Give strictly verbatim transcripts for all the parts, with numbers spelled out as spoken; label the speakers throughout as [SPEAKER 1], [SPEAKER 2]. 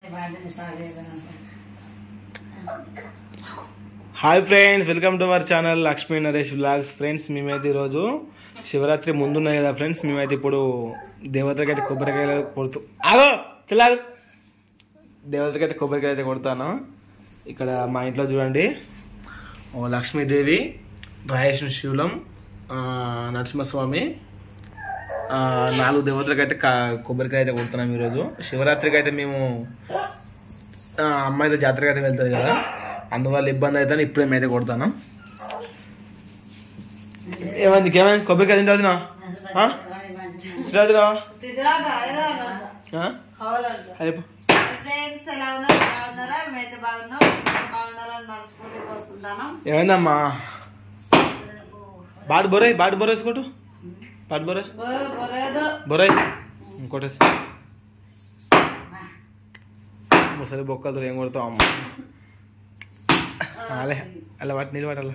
[SPEAKER 1] Hi friends, welcome to our channel Lakshmi Naresh vlogs. Friends, మేమైతే ఈరోజు శివరాత్రి ముందున్నాయి కదా ఫ్రెండ్స్, మేమైతే ఇప్పుడు దేవతలకి అయితే కొబ్బరికాయలు కొడుతూ ఆగో తెలాగు దేవతలకి అయితే కొబ్బరికాయలు అయితే కొడతాను. ఇక్కడ మా ఇంట్లో చూడండి, ఓ లక్ష్మీదేవి, రాయేశ్వర శివులం, నరసింహస్వామి, నాలుగు దేవతలకి అయితే కొబ్బరికాయ అయితే కొడుతున్నాం ఈరోజు. శివరాత్రికి అయితే మేము అమ్మాయితో జాతరకి అయితే వెళ్తుంది కదా, అందువల్ల ఇబ్బంది అవుతాను. ఇప్పుడే మేమైతే కొడతాను. ఏమైంది ఏమైంది కొబ్బరికాయ తింటాదినా తింటాదిరా ఏమైందమ్మా? బాడు బొరాయి బాడు బొరేసుకోటు బాడు బొరాయి బొరాయి ఇంకోటేసి ముసలి బొక్కలతో ఏం కొడతావు అమ్మ? అలే అలా వాటి నీళ్ళు పట్టాల.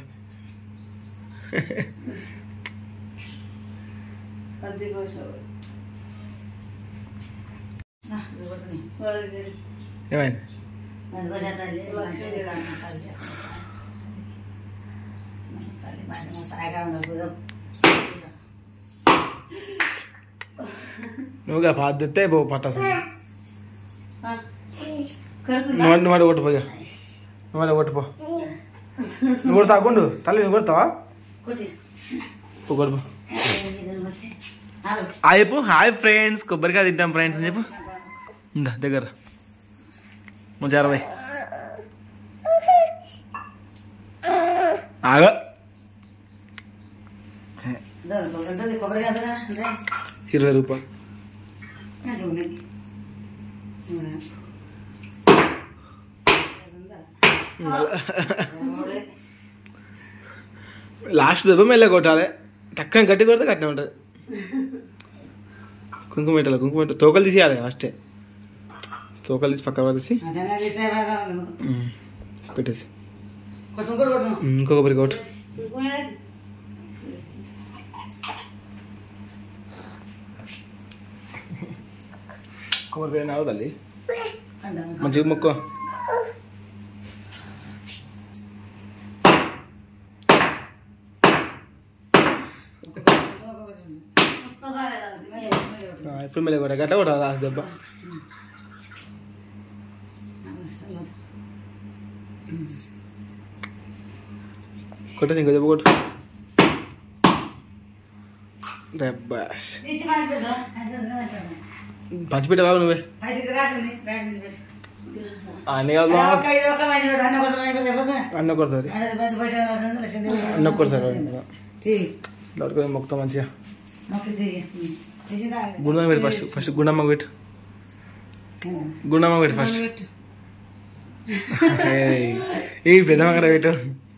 [SPEAKER 1] ఏమైంది? నువ్వుగా బాధ్యత బో పట్టాసు నువ్వు నువ్వు కొట్టుపోయా నువ్వు కొట్టుపో. నువ్వు కొడతా అక్కుండు తల్లి, నువ్వు కొడతావా? కొడుపు హాయ్ చెప్పు. హాయ్ ఫ్రెండ్స్, కొబ్బరికాయ తింటాం ఫ్రెండ్స్ అని చెప్పు. ఇందా దగ్గర మంచి అరవై ఆగా ఇరవై రూపాయలు. లాస్ట్ దెబ్బ మెల్ల కొట్టాలి, టక్కన గట్టి కొడితే కట్టిన ఉంటుంది. కుంకుమ పెట్టాలి, కుంకుమ పెట్ట తోకలు తీసేయాలి ఫస్టే. తోకలు తీసి పక్కన పడేసి పెట్టేసి ఇంకొక పరి కొట్టు. కొబ్బరి నావు తల్లి మంచిగా మొక్క. ఇప్పుడు మెల్ల కొట్ట గట్ట కొట్టాలి ఆ దెబ్బ. కొట్టేసి ఇంకో దెబ్బ కొట్టు. దెబ్బాష్ పంచిపెట్టే బాబు నువ్వే అన్నీ కాదు అన్న కొడతారు అన్న కొడతారు లోటుకొని మొక్కుతా మంచిగా. గుండమ్మ పెట్టి ఫస్ట్ ఫస్ట్ గుండమ్మకు పెట్టు గుండమ్మకు పెట్టు ఫస్ట్. ఈ పెద్దమ్మ కూడా పెట్టు,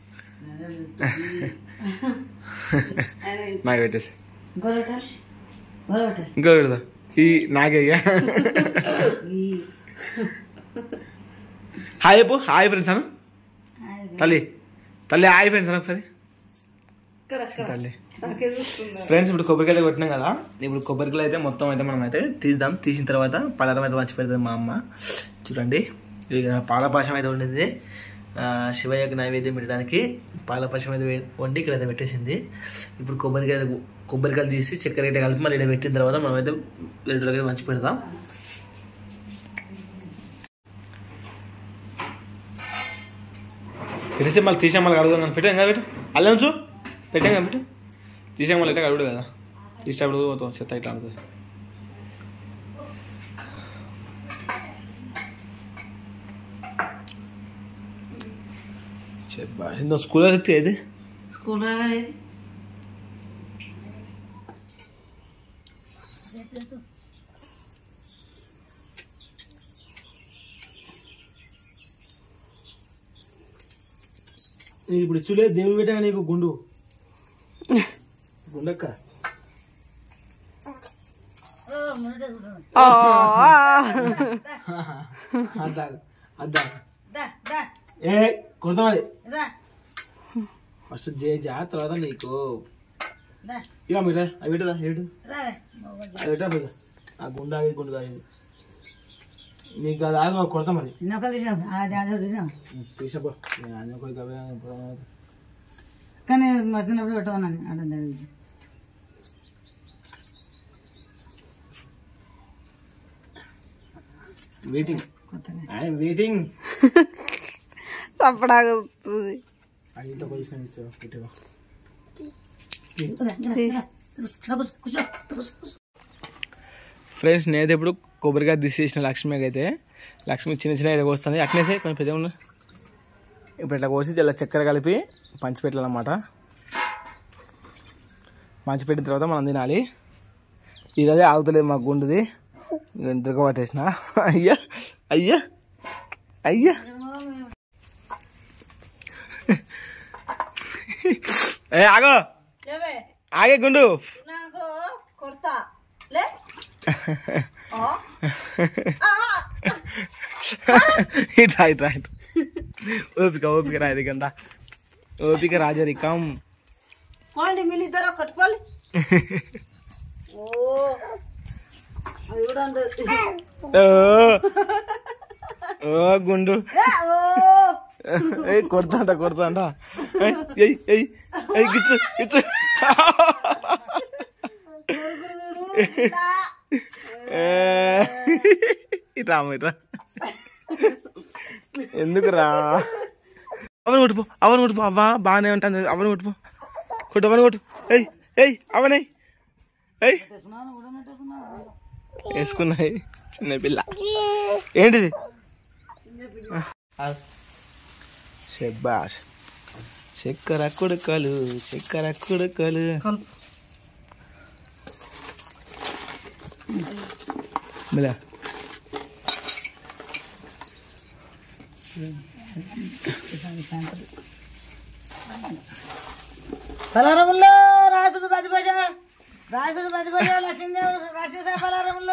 [SPEAKER 1] నాకు పెట్టేసి ఇంకో పెడతా. ఈ నాకే హాయ్ చెప్పు. హాయ్ ఫ్రెండ్స్ అను తల్లి తల్లి హాయ్ ఫ్రెండ్స్ అను ఒకసారి తల్లి. ఫ్రెండ్స్, ఇప్పుడు కొబ్బరికాయ కొట్టినాం కదా, ఇప్పుడు కొబ్బరికాయలు అయితే మొత్తం అయితే మనం అయితే తీద్దాం. తీసిన తర్వాత పలరం అయితే మంచి పెడుతుంది మా అమ్మ. చూడండి, పాలపాశం అయితే వండింది శివయ్యకి నైవేద్యం పెట్టడానికి. పాలపాశం అయితే వండి ఇక్కడ అయితే పెట్టేసింది. ఇప్పుడు కొబ్బరికాయ కొబ్బరికాయలు తీసి చక్కెర అయితే కలిపి మళ్ళీ ఇక్కడ పెట్టిన తర్వాత మనం అయితే లడ్డూలకి అయితే మంచి పెడదాం. పెట్టేసి మళ్ళీ తీసాం మళ్ళీ అడుగుదాం. పెట్టాం కదా పెట్టు, అల్లే ఉంచు పెట్టాం కదా పెట్టు. తీసాం మళ్ళీ ఎట్లా అడుగుడు కదా, తీసేటప్పుడు చెత్త ఇట్లా ఉంటుంది. చెప్పా స్కూల్ ఎత్తి ఏది స్కూల్ ఇప్పుడు చూలే దేవుడు పెట్టాక నీకు గుండు గుండక్క అద్దా అద్దా ఏ కొడతామది ఫస్ట్ జే జా తర్వాత నీకు ఇక మీరా అవి పెట్టదా ఏడు అవి పెట్టా ఆ గుండా గుండు తాగింది నీకు అది ఆగ కొడతా మరి
[SPEAKER 2] తీసపో
[SPEAKER 3] కానీ మధ్యనప్పుడు పెట్టమన్నాను అర్థం
[SPEAKER 1] వెయిటింగ్ ఐఎమ్ వెయిటింగ్
[SPEAKER 3] చప్పడాగుతుంది
[SPEAKER 1] ఇంత పొజిషన్ ఇచ్చావు పెట్టేవా ఫ్రెండ్స్ నేనైతే ఇప్పుడు కొబ్బరికాయ తీసేసిన లక్ష్మికి అయితే లక్ష్మి చిన్న చిన్న అయితే కోస్తుంది అట్నేసే కొంచెం పెద్ద ఉన్న ఇప్పుడు ఇట్లా కోసి ఇలా చక్కెర కలిపి పంచిపెట్టాలన్నమాట. పంచిపెట్టిన తర్వాత మనం తినాలి. ఈరోజే ఆగుతలేదు మాకు గుండుది దుర్గ పట్టేసిన. అయ్యా అయ్యా అయ్యా ఏ ఆగో ఆగే గుండు ఇట్రా ఇట్రా ఇట్రా ఓపిక ఓపిక రాది కంద ఓపిక రాజరికం
[SPEAKER 3] మీరిద్దరు కట్టుకోవాలి.
[SPEAKER 1] ఓ గుండు కొడతాంట కొడతాంట గిచ్చు గిచ్చు ఇట్రా ఇట్రా ఎందుకురా అవని కొట్టుపో అవని కొట్టుపో అవ్వా బాగానే ఉంటుంది అవని కొట్టుపో కొట్టు అవని కొట్టు ఎయ్ ఎయ్ అవనే ఎయ్ వేసుకున్నాయి చిన్న పిల్ల ఏంటిది శబాష్ చక్కెర కుడుకలు చక్కెర కుడుకలు మిలా
[SPEAKER 3] పలారముల్లో రాసుడు పది భజ రాసుడు పది భజ లక్ష్మీదేవుడు రాసేసా పలారముల్లో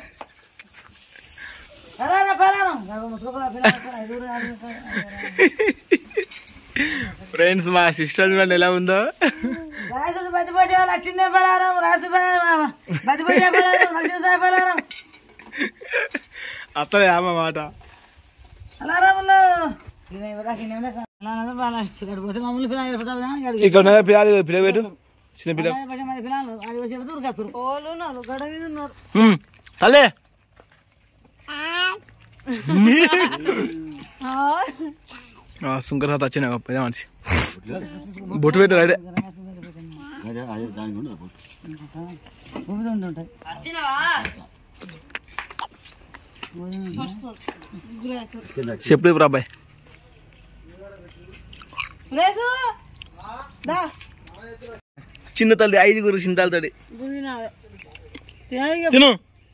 [SPEAKER 3] పలారం పలారం
[SPEAKER 1] ఫ్రెండ్స్ మా సిస్టర్ చూడండి ఎలా ఉందో.
[SPEAKER 3] రాసుడు పది భజ లక్ష్మీదేవి పలారం రాసు పది భజ పలారం లక్ష్మీసా పలారం
[SPEAKER 1] అత్తదే ఆమె మాట
[SPEAKER 3] పలారముల్లో
[SPEAKER 1] ఇక్కడ పిల్లలు పిల్ల పెట్టు చిన్న పిల్ల తల్లే సుంకర వచ్చిన పెద్ద మనిషి బొట్టు పెట్టు రైడే చెప్పు ఇప్పుడు అబ్బాయి చిన్న తల్లి ఐదుగురు చింతాలతోటి తిను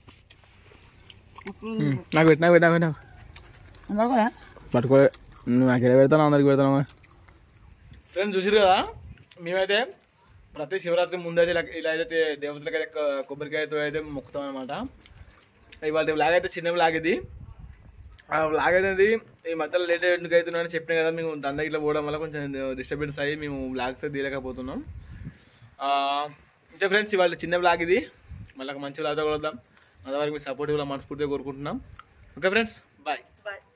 [SPEAKER 1] నాకు పెట్టి నాకు పెట్టి నాకు పెట్టావు పట్టుకో నాకు ఎలా పెడతాను అందరికి పెడతాను. ఫ్రెండ్స్ చూసారు కదా మేమైతే ప్రతి శివరాత్రి ముందైతే ఇలా ఇలా అయితే దేవతలకి అయితే కొబ్బరికాయతో అయితే మొక్కుతాం అనమాట. ఇవాళ బ్లాగ్ అయితే చిన్న బ్లాగ్ ఇది. ఆ బ్లాగ్ అనేది ఈ మధ్యలో లేట్ ఎందుకు అవుతున్నాయని చెప్పినా కదా, మేము దండకి ఇట్లా పోవడం వల్ల కొంచెం డిస్టర్బెన్స్ అయ్యి మేము బ్లాగ్స్ అయితే తీయలేకపోతున్నాం. అంటే ఫ్రెండ్స్ ఇవాళ చిన్న బ్లాగ్ ఇది, మళ్ళీ మంచి బ్లాగ్తో కలుద్దాం. అంతవరకు మీ సపోర్ట్ కూడా మనస్ఫూర్తిగా కోరుకుంటున్నాం. Okay friends, bye bye.